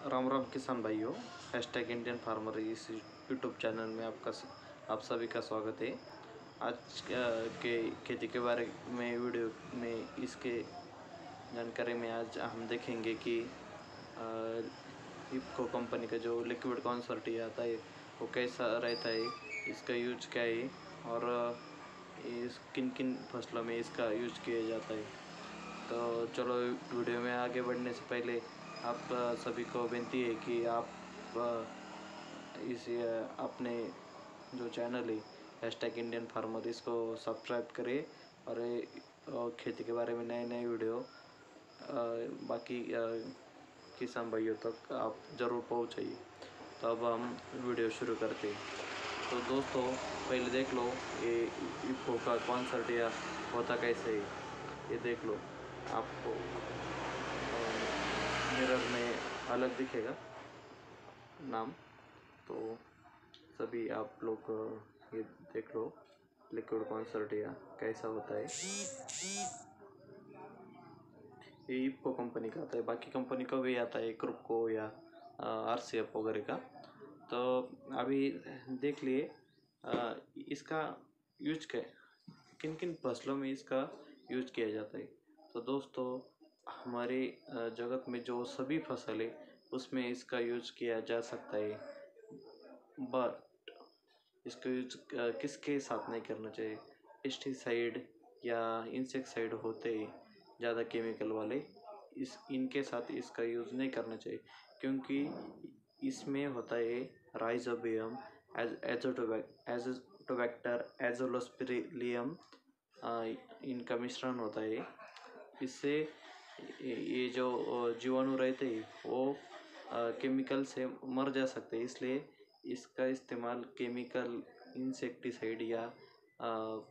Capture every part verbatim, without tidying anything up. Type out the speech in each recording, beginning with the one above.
राम राम किसान भाइयों, hashtag Indian farmer इस यूट्यूब चैनल में आपका आप सभी का स्वागत है। आज के खेती के बारे में वीडियो में इसके जानकारी में आज हम देखेंगे कि इफ्को कंपनी का जो लिक्विड कॉन्सर्टी आता है वो कैसा रहता है, इसका यूज क्या है और इस किन किन फसलों में इसका यूज किया जाता है। तो चलो वीडियो में आगे बढ़ने से पहले आप सभी को विनती है कि आप इस अपने जो चैनल है हैशटैग इंडियन फार्मर इसको सब्सक्राइब करें और खेती के बारे में नए नए वीडियो बाकी किसान भाइयों तक आप ज़रूर पहुँचाइए। तो अब हम वीडियो शुरू करते हैं। तो दोस्तों पहले देख लो ये इफ्को का कॉन्सर्टिया होता कैसे है, ये देख लो। आपको मिरर में अलग दिखेगा नाम, तो सभी आप लोग ये देख लो लिक्विड कॉन्सर्टिया कैसा होता है। ये इफ्को कंपनी का आता है, बाकी कंपनी का भी आता है क्रुपको या आरसीएफ वगैरह का। तो अभी देख लिए इसका यूज क्या किन किन फसलों में इसका यूज किया जाता है। तो दोस्तों हमारे जगत में जो सभी फसल है उसमें इसका यूज किया जा सकता है, बट इसका यूज किसके साथ नहीं करना चाहिए। पेस्टिसाइड या इंसेक्टिसाइड होते हैं ज़्यादा केमिकल वाले, इस इनके साथ इसका यूज़ नहीं करना चाहिए, क्योंकि इसमें होता है राइजोबियम एजोटोबैक्टर एजोस्पेरिलियम, इनका मिश्रण होता है। इससे ये जो जीवाणु रहते हैं वो केमिकल से मर जा सकते हैं, इसलिए इसका इस्तेमाल केमिकल इंसेक्टिसाइड या आ,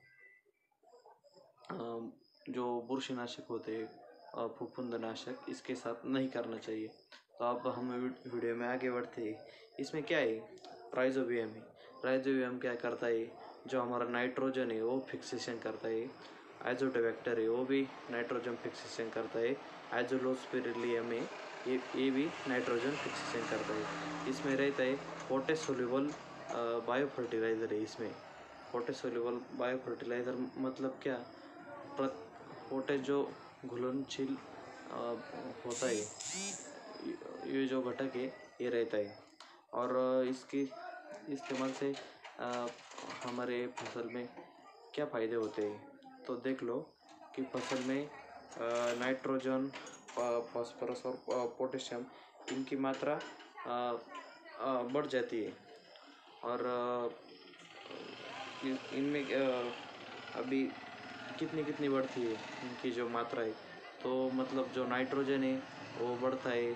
आ, जो बुरशीनाशक होते हैं फफूंदनाशक, इसके साथ नहीं करना चाहिए। तो अब हम वीडियो में आगे बढ़ते हैं। इसमें क्या है, राइजोबियम है। राइजोबियम क्या करता है, जो हमारा नाइट्रोजन है वो फिक्सेशन करता है। एजोटोबैक्टर है वो भी नाइट्रोजन फिक्सेशन करता है। एजोस्पेरिलियम है ये ये भी नाइट्रोजन फिक्सेशन करता है। इसमें रहता है पोटेश सोल्यूबल बायो फर्टिलाइज़र है। इसमें पोटेश सोल्यूबल बायो फर्टिलाइज़र मतलब क्या, पोटेश जो घुलनशील होता है, ये जो घटक है ये रहता है, और इसके इस्तेमाल से आ, हमारे फसल में क्या फ़ायदे होते हैं। तो देख लो कि फसल में नाइट्रोजन, फास्फोरस और पोटेशियम इनकी मात्रा बढ़ जाती है, और इनमें अभी कितनी कितनी बढ़ती है इनकी जो मात्रा है। तो मतलब जो नाइट्रोजन है वो बढ़ता है,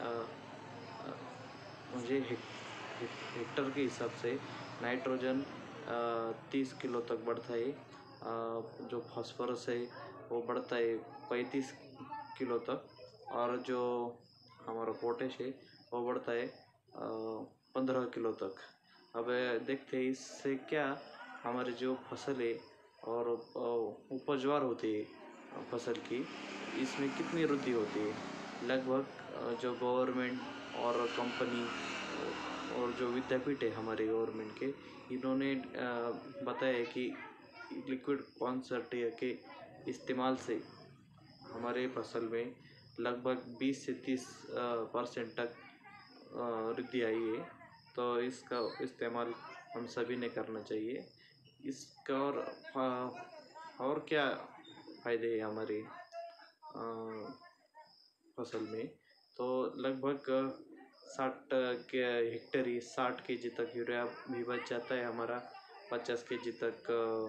मुझे हेक्टर के हिसाब से नाइट्रोजन तीस किलो तक बढ़ता है। आ, जो फास्फोरस है वो बढ़ता है पैंतीस किलो तक, और जो हमारा पोटेश है वो बढ़ता है पंद्रह किलो तक। अब देखते हैं इससे क्या हमारी जो फसल है और उपजवार होती है फसल की, इसमें कितनी वृद्धि होती है। लगभग जो गवर्नमेंट और कंपनी और जो विद्यापीठ है हमारे गवर्नमेंट के, इन्होंने बताया कि लिक्विड कॉन्सर्टिया के इस्तेमाल से हमारे फसल में लगभग बीस से तीस परसेंट तक वृद्धि आई है। तो इसका इस्तेमाल हम सभी ने करना चाहिए। इसका और और क्या फ़ायदे हैं हमारी फसल में, तो लगभग साठ के हेक्टर ही साठ के जी तक यूरिया भी बच जाता है हमारा, पचास के जी तक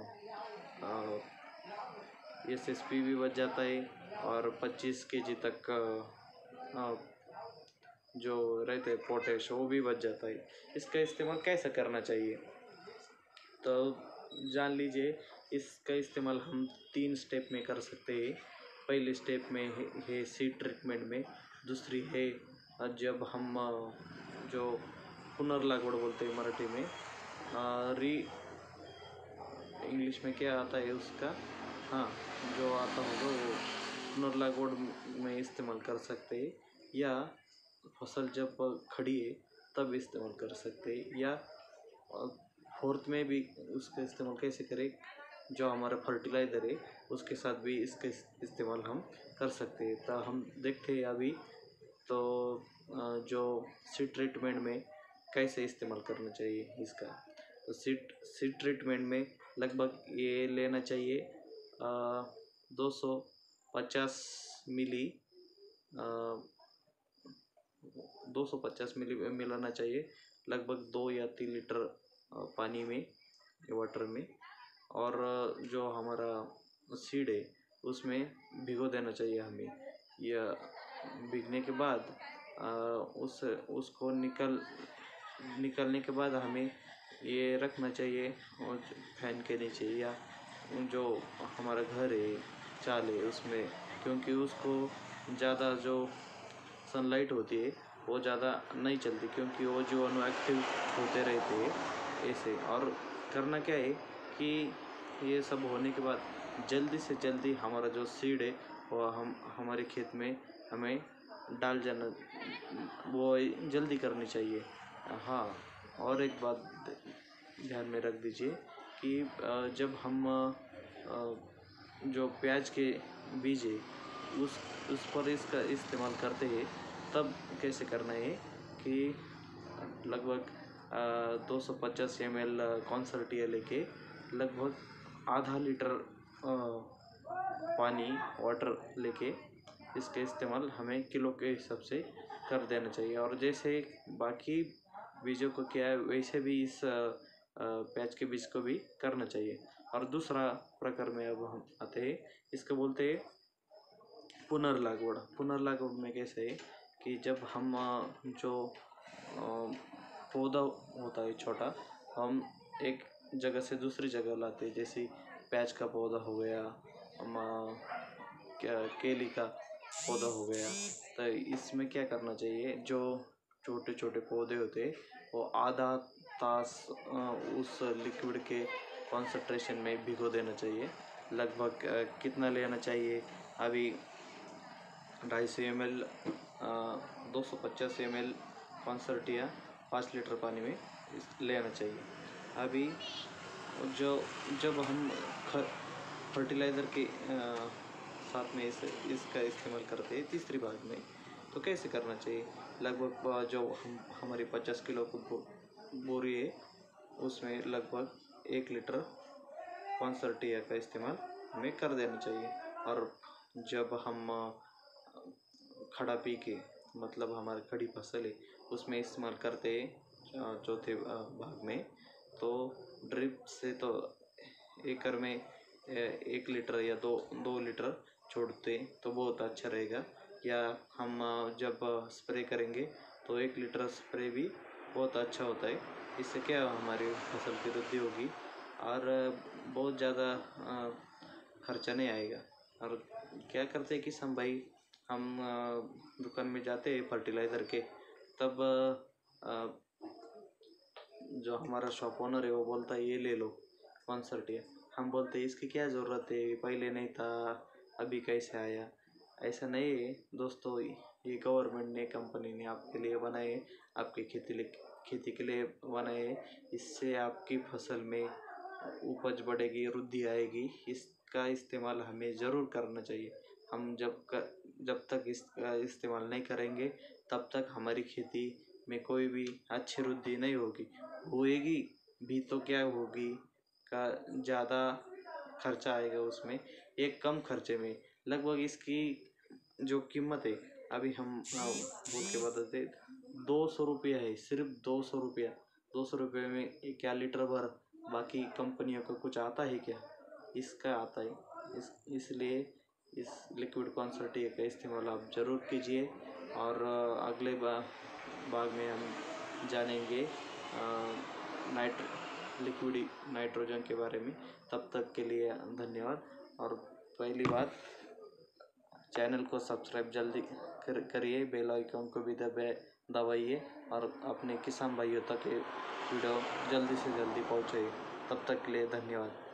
एस एस पी भी बच जाता है, और पच्चीस के जी तक आ, जो रहते हैं पोटेश वो भी बच जाता है। इसका इस्तेमाल कैसे करना चाहिए, तो जान लीजिए। इसका इस्तेमाल हम तीन स्टेप में कर सकते हैं। पहले स्टेप में है, है सीड ट्रीटमेंट में, दूसरी है जब हम जो पुनर्लागवड़ बोलते हैं मराठी में, री इंग्लिश में क्या आता है उसका, हाँ जो आता होगा वो पुनर्लागवड़ में इस्तेमाल कर सकते हैं। या फसल जब खड़ी है तब इस्तेमाल कर सकते हैं। या फोर्थ में भी उसका इस्तेमाल कैसे करें, जो हमारा फर्टिलाइज़र है उसके साथ भी इसका इस्तेमाल हम कर सकते हैं। तो हम देखते हैं अभी तो जो सीड ट्रीटमेंट में कैसे इस्तेमाल करना चाहिए इसका। तो सीड सीड ट्रीटमेंट में लगभग ये लेना चाहिए दो सौ पचास मिली दो सौ पचास मिली मिलाना चाहिए लगभग दो या तीन लीटर पानी में, वाटर में। और जो हमारा सीड है उसमें भिगो देना चाहिए हमें। या भीगने के बाद उस उसको निकल निकलने के बाद हमें ये रखना चाहिए और फैन के नीचे या जो हमारा घर है चाल है उसमें, क्योंकि उसको ज़्यादा जो सनलाइट होती है वो ज़्यादा नहीं चलती, क्योंकि वो जीवाणु एक्टिव होते रहते हैं ऐसे। और करना क्या है कि ये सब होने के बाद जल्दी से जल्दी हमारा जो सीड है वो हम हमारे खेत में हमें डाल जाना, वो जल्दी करनी चाहिए। हाँ, और एक बात ध्यान में रख दीजिए कि जब हम जो प्याज के बीज है उस उस पर इसका इस्तेमाल करते हैं तब कैसे करना है कि लगभग दो सौ पचास एम एल कॉन्सर्टिया लेके लगभग आधा लीटर पानी वाटर लेके इसके इस्तेमाल हमें किलो के हिसाब से कर देना चाहिए। और जैसे बाकी बीजों को किया है वैसे भी इस प्याज के बीज को भी करना चाहिए। और दूसरा प्रकार में अब हम आते हैं, इसको बोलते हैं पुनर्लागवड़। पुनर्लागवड़ में कैसे है कि जब हम जो पौधा होता है छोटा, हम एक जगह से दूसरी जगह लाते हैं, जैसे प्याज का पौधा हो गया, क्या केली का पौधा हो गया। तो इसमें क्या करना चाहिए, जो छोटे छोटे पौधे होते हैं वो आधा तास उस लिक्विड के कॉन्सेंट्रेशन में भिगो देना चाहिए। लगभग कितना लेना चाहिए, अभी ढाई सौ एम एल दो सौ पचास एम एल कॉन्सर्टिया पाँच लीटर पानी में लेना चाहिए। अभी जो जब हम फर्टिलाइज़र के साथ में इस इसका इस्तेमाल करते हैं तीसरी भाग में, तो कैसे करना चाहिए। लगभग जो हम हमारी पचास किलो को बोरी है उसमें लगभग एक लीटर कॉन्सर्टिया का इस्तेमाल हमें कर देना चाहिए। और जब हम खड़ा पी के मतलब हमारी खड़ी फसल है उसमें इस्तेमाल करते हैं चौथे भाग में, तो ड्रिप से तो एकड़ में एक लीटर या दो दो लीटर छोड़ते तो बहुत अच्छा रहेगा। या हम जब स्प्रे करेंगे तो एक लीटर स्प्रे भी बहुत अच्छा होता है। इससे क्या हमारी फसल की वृद्धि होगी और बहुत ज़्यादा खर्चा नहीं आएगा। और क्या करते हैं किसान भाई, हम दुकान में जाते हैं फर्टिलाइज़र के, तब जो हमारा शॉप ओनर है वो बोलता है ये ले लो कॉन्सर्टिया। हम बोलते हैं इसकी क्या ज़रूरत है, पहले नहीं था अभी कैसे आया। ऐसा नहीं है दोस्तों, ये गवर्नमेंट ने कंपनी ने आपके लिए बनाए, आपकी खेती खेती के लिए बनाए। इससे आपकी फसल में उपज बढ़ेगी, वृद्धि आएगी। इसका इस्तेमाल हमें ज़रूर करना चाहिए। हम जब कर, जब तक इसका इस्तेमाल नहीं करेंगे तब तक हमारी खेती में कोई भी अच्छी वृद्धि नहीं होगी। होएगी भी तो क्या होगी का ज़्यादा खर्चा आएगा उसमें। एक कम खर्चे में लगभग इसकी जो कीमत है अभी हम बोल के बताते दो सौ रुपया है, सिर्फ दो सौ रुपया। दो सौ रुपये में क्या लीटर भर, बाकी कंपनियों को कुछ आता है क्या, इसका आता है। इस इसलिए इस लिक्विड कॉन्सर्टिया का इस्तेमाल आप ज़रूर कीजिए। और अगले भाग में हम जानेंगे नाइट्रो लिक्विड नाइट्रोजन के बारे में। तब तक के लिए धन्यवाद। और पहली बात, चैनल को सब्सक्राइब जल्दी कर करिए, बेल आइकन को भी दबा दबाइए और अपने किसान भाइयों तक ये वीडियो जल्दी से जल्दी पहुँचाइए। तब तक के लिए धन्यवाद।